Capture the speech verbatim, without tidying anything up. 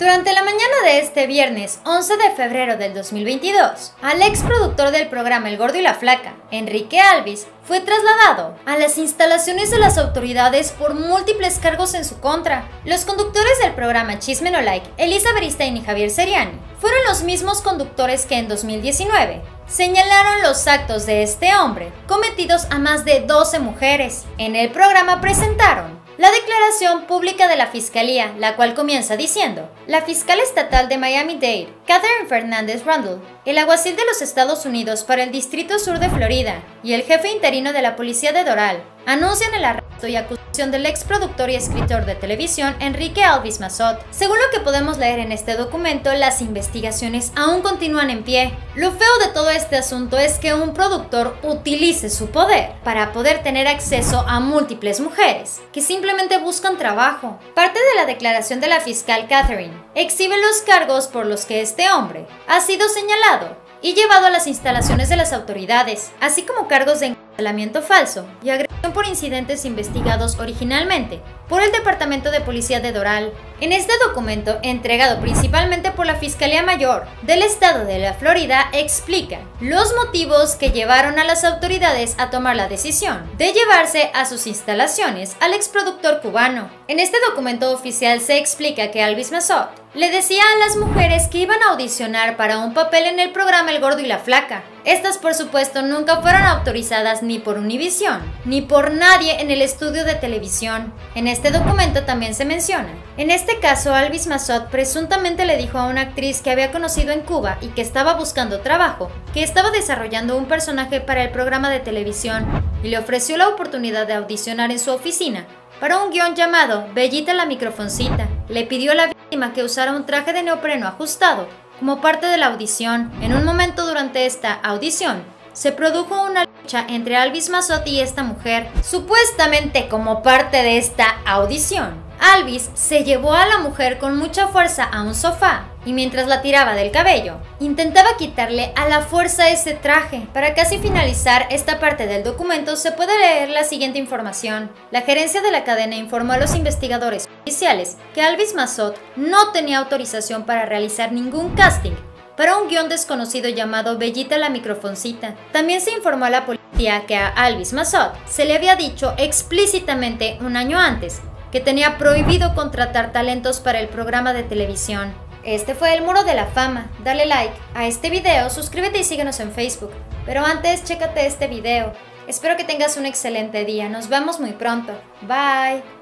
Durante la mañana de este viernes once de febrero del dos mil veintidós, al ex productor del programa El Gordo y la Flaca, Enrique Alvis, fue trasladado a las instalaciones de las autoridades por múltiples cargos en su contra. Los conductores del programa Chisme No Like, Elisa Beristain y Javier Seriani, fueron los mismos conductores que en dos mil diecinueve señalaron los actos de este hombre cometidos a más de doce mujeres. En el programa presentaron la declaración pública de la Fiscalía, la cual comienza diciendo: la fiscal estatal de Miami-Dade, Catherine Fernández Rundle, el alguacil de los Estados Unidos para el Distrito Sur de Florida y el jefe interino de la policía de Doral anuncian el arresto y acusación del ex productor y escritor de televisión Enrique Alvis Massot. Según lo que podemos leer en este documento, las investigaciones aún continúan en pie. Lo feo de todo este asunto es que un productor utilice su poder para poder tener acceso a múltiples mujeres que simplemente buscan trabajo. Parte de la declaración de la fiscal Catherine exhibe los cargos por los que este hombre ha sido señalado y llevado a las instalaciones de las autoridades, así como cargos de encarcelamiento falso y agresión por incidentes investigados originalmente por el Departamento de Policía de Doral. En este documento, entregado principalmente por la Fiscalía Mayor del Estado de la Florida, explica los motivos que llevaron a las autoridades a tomar la decisión de llevarse a sus instalaciones al exproductor cubano. En este documento oficial se explica que Alvis Massot le decía a las mujeres que iban a audicionar para un papel en el programa El Gordo y la Flaca. Estas, por supuesto, nunca fueron autorizadas ni por Univision, ni por nadie en el estudio de televisión. En este documento también se menciona. En este caso, Alvis Massot presuntamente le dijo a una actriz que había conocido en Cuba y que estaba buscando trabajo, que estaba desarrollando un personaje para el programa de televisión y le ofreció la oportunidad de audicionar en su oficina para un guión llamado Bellita la Microfoncita. Le pidió a la víctima que usara un traje de neopreno ajustado como parte de la audición. En un momento durante esta audición, se produjo una lucha entre Alvis Massot y esta mujer. Supuestamente como parte de esta audición, Alvis se llevó a la mujer con mucha fuerza a un sofá y mientras la tiraba del cabello, intentaba quitarle a la fuerza ese traje. Para casi finalizar esta parte del documento se puede leer la siguiente información. La gerencia de la cadena informó a los investigadores oficiales que Alvis Massot no tenía autorización para realizar ningún casting para un guión desconocido llamado Bellita la Microfoncita. También se informó a la policía que a Alvis Massot se le había dicho explícitamente un año antes que tenía prohibido contratar talentos para el programa de televisión. Este fue el Muro de la Fama. Dale like a este video, suscríbete y síguenos en Facebook. Pero antes, chécate este video. Espero que tengas un excelente día. Nos vemos muy pronto. Bye.